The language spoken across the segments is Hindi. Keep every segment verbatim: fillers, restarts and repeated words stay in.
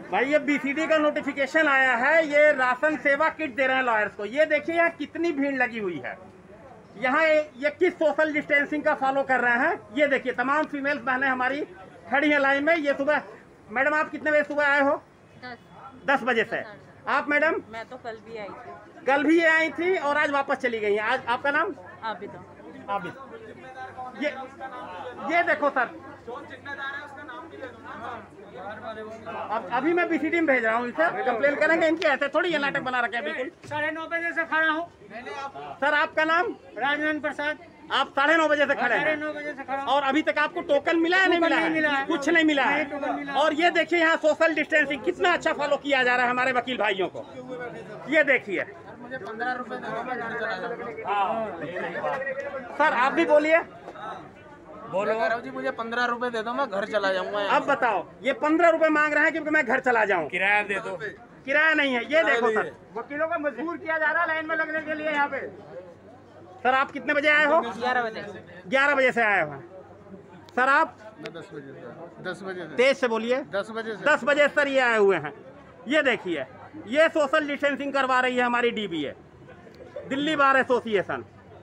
भाई ये बीसीडी का नोटिफिकेशन आया है, ये राशन सेवा किट दे रहे हैं लॉयर्स को। ये देखिए यहाँ कितनी भीड़ लगी हुई है। यहाँ ये किस सोशल डिस्टेंसिंग का फॉलो कर रहे हैं। ये देखिए तमाम फीमेल्स बहनें हमारी खड़ी हैं लाइन में। ये सुबह, मैडम आप कितने बजे सुबह आए हो? दस दस बजे से। आप मैडम? मैं तो कल भी आई थी। कल भी ये आई थी और आज वापस चली गई हैं। आज आपका नाम? आबिदा। आबिद। ये ये देखो सर, अब अभी मैं बीसीडी में भेज रहा हूँ इसे, कंप्लेन करेंगे इनके। ऐसे थोड़ी ये नाटक बना रखे हैं। बिल्कुल साढ़े नौ बजे से खड़ा हूँ। सर आपका नाम? राजनंद प्रसाद। आप साढ़े नौ बजे से खड़े साढ़े हैं नौ बजे से खड़ा। और अभी तक आपको टोकन मिला है? नहीं मिला है? मिला है। कुछ नहीं मिला नहीं, टोकन मिला है। और ये देखिए यहाँ सोशल डिस्टेंसिंग कितना अच्छा फॉलो किया जा रहा है हमारे वकील भाइयों को। ये देखिए मुझे पंद्रह रुपए सर, आप भी बोलिए। बोलो जी, मुझे पंद्रह रुपए दे दो, मैं घर चला जाऊंगा। अब बताओ, ये पंद्रह रुपए मांग रहे हैं क्योंकि मैं घर चला जाऊं। किराया दे दो। किराया नहीं है। ये देखो सर, वकीलों को मजबूर किया जा रहा है लाइन में लगने के लिए यहाँ पे। सर आप कितने बजे आए हो? ग्यारह बजे। ग्यारह बजे से आए हो हैं। सर आप? दस बजे से। दस बजे से। तेज से बोलिए। दस बजे से। दस बजे सर ये आए हुए हैं। ये देखिए, ये सोशल डिस्टेंसिंग करवा रही है हमारी DBA, Delhi bar association.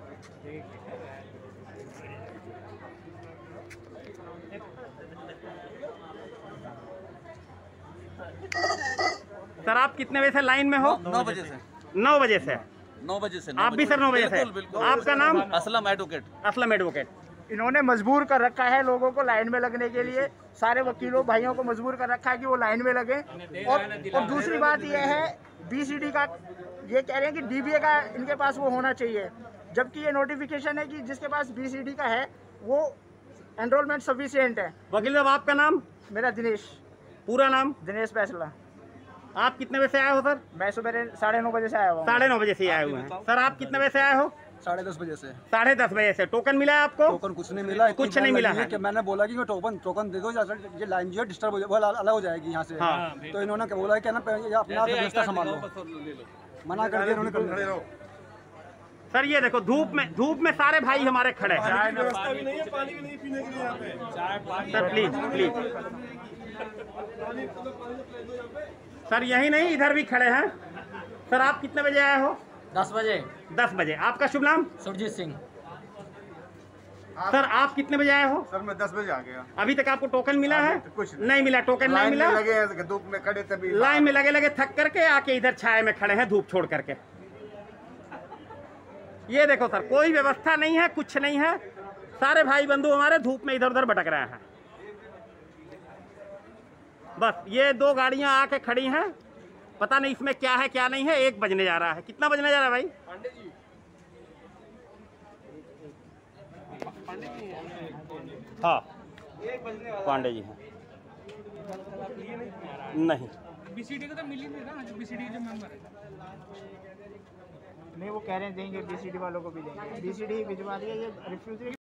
Sir आप कितने बजे से लाइन में हो? नौ बजे से। नौ बजे से। नौ बजे से। आप भी सर नौ बजे से? बिल्कुल, बिल्कुल। आपका नाम? असलम एडवोकेट। असलम एडवोकेट। इन्होंने मजबूर कर रखा है लोगों को लाइन में लगने के लिए। सारे वकीलों भाइयों को मजबूर कर रखा है कि वो लाइन में लगे। और, और दूसरी बात यह है, बीसीडी का ये कह रहे हैं कि डीबीए का इनके पास वो होना चाहिए, जबकि ये नोटिफिकेशन है कि जिसके पास बीसीडी का है वो एनरोलमेंट सफिशिएंट है। वकील साहब आपका नाम? मेरा दिनेश। पूरा नाम? दिनेश फैसला। आप कितने बजे से आए हो सर? मैं सुबह साढ़े नौ बजे से आया हुआ। साढ़े नौ बजे से आए हुए हैं। सर आप कितने बजे से आए हो? साढ़े दस बजे से। साढ़े दस बजे से। टोकन मिला है आपको? टोकन कुछ नहीं मिला। कुछ नहीं मिला है कि मैंने बोला कि टोकन टोकन दे दो, ये लाइन जो है डिस्टर्ब हो जाए, अलग हो जाएगी यहाँ से। हाँ। तो इन्होंने क्या बोला कि ना अपना व्यवस्था संभाल लो, मना कर दिया इन्होंने। सर ये देखो, धूप में धूप में सारे भाई हमारे खड़े हैं। व्यवस्था भी नहीं है, पानी भी नहीं पीने के लिए यहाँ पे। सर प्लीज प्लीज सर, यही नहीं इधर भी खड़े हैं। सर आप कितने बजे आए हो? दस बजे। दस बजे। आपका शुभ नाम? सुरजीत सिंह। सर आप कितने बजे आए हो? सर मैं दस बजे आ गया। अभी तक आपको टोकन मिला है? कुछ नहीं मिला। टोकन नहीं मिला। लगे धूप में खड़े तभी लाइन में लगे लगे थक करके आके इधर छाए में खड़े हैं, धूप छोड़ करके। ये देखो सर, कोई व्यवस्था नहीं है, कुछ नहीं है। सारे भाई बंधु हमारे धूप में इधर उधर भटक रहे हैं। बस ये दो गाड़ियां आके खड़ी हैं, पता नहीं इसमें क्या है क्या नहीं है। एक बजने जा रहा है। कितना बजने जा रहा है भाई? हाँ, पांडे जी हैं। नहीं, बीसीडी को तो मिली नहीं ना, बीसीडी जो मेंबर है। नहीं, वो कह रहे हैं देंगे, बीसीडी वालों को भी देंगे। बीसीडी भिजवा दिया, ये रिफ्यूज